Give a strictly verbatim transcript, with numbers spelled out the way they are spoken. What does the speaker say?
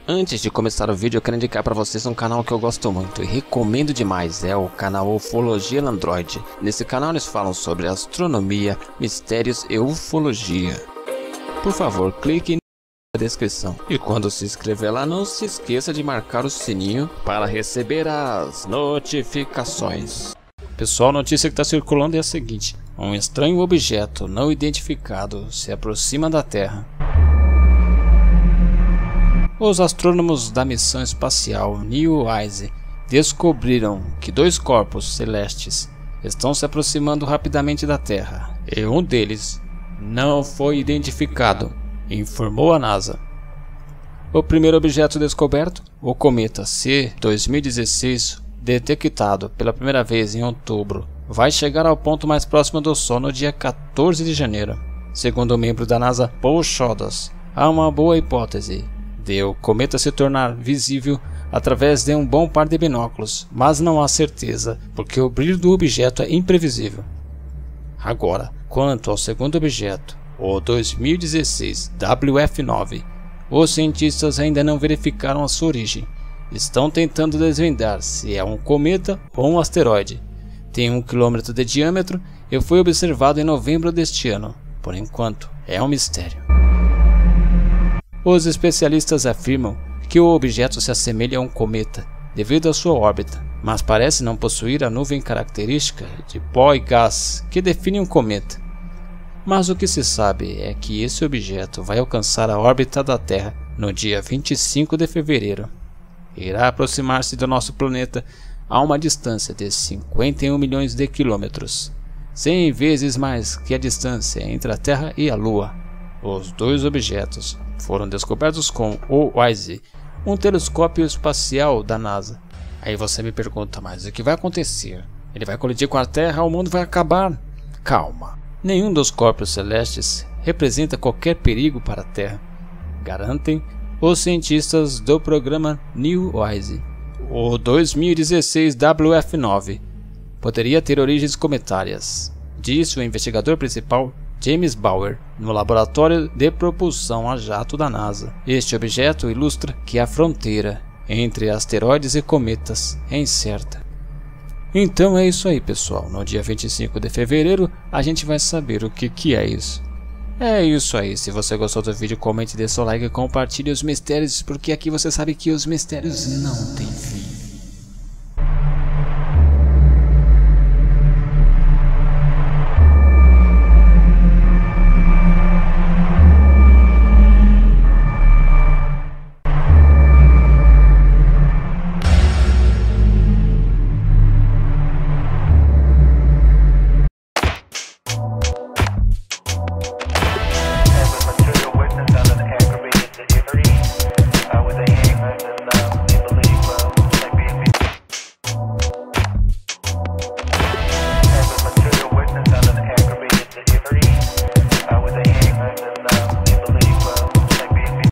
Antes de começar o vídeo, eu quero indicar para vocês um canal que eu gosto muito e recomendo demais, é o canal Ufologia no Android. Nesse canal eles falam sobre astronomia, mistérios e ufologia. Por favor, clique na descrição. E quando se inscrever lá, não se esqueça de marcar o sininho para receber as notificações. Pessoal, a notícia que está circulando é a seguinte: um estranho objeto não identificado se aproxima da Terra. Os astrônomos da missão espacial Neowise descobriram que dois corpos celestes estão se aproximando rapidamente da Terra e um deles não foi identificado, informou a NASA. O primeiro objeto descoberto, o cometa C dois mil e dezesseis, detectado pela primeira vez em outubro, vai chegar ao ponto mais próximo do Sol no dia quatorze de janeiro. Segundo o membro da NASA, Paul Chodas, há uma boa hipótese de o cometa se tornar visível através de um bom par de binóculos, mas não há certeza, porque o brilho do objeto é imprevisível. Agora, quanto ao segundo objeto, o dois mil e dezesseis W F nove, os cientistas ainda não verificaram a sua origem. Estão tentando desvendar se é um cometa ou um asteroide. Tem um quilômetro de diâmetro e foi observado em novembro deste ano. Por enquanto, é um mistério. Os especialistas afirmam que o objeto se assemelha a um cometa devido à sua órbita, mas parece não possuir a nuvem característica de pó e gás que define um cometa. Mas o que se sabe é que esse objeto vai alcançar a órbita da Terra no dia vinte e cinco de fevereiro. Irá aproximar-se do nosso planeta a uma distância de cinquenta e um milhões de quilômetros, cem vezes mais que a distância entre a Terra e a Lua. Os dois objetos foram descobertos com o WISE, um telescópio espacial da NASA. Aí você me pergunta, mas o que vai acontecer? Ele vai colidir com a Terra? O mundo vai acabar? Calma. Nenhum dos corpos celestes representa qualquer perigo para a Terra, garantem os cientistas do programa Neowise. O dois mil e dezesseis W F nove poderia ter origens cometárias, disse o investigador principal James Bauer, no laboratório de propulsão a jato da NASA. Este objeto ilustra que a fronteira entre asteroides e cometas é incerta. Então é isso aí, pessoal. No dia vinte e cinco de fevereiro a gente vai saber o que, que é isso. É isso aí. Se você gostou do vídeo, comente, dê seu like e compartilhe os mistérios, porque aqui você sabe que os mistérios não têm fim. Three